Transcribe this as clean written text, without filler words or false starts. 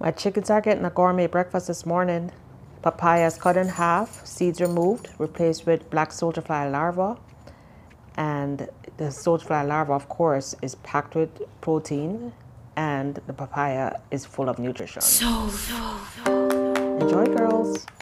My chickens are getting a gourmet breakfast this morning. Papaya is cut in half, seeds removed, replaced with black soldier fly larvae. And the soldier fly larva, of course, is packed with protein, and the papaya is full of nutrition. Enjoy, girls.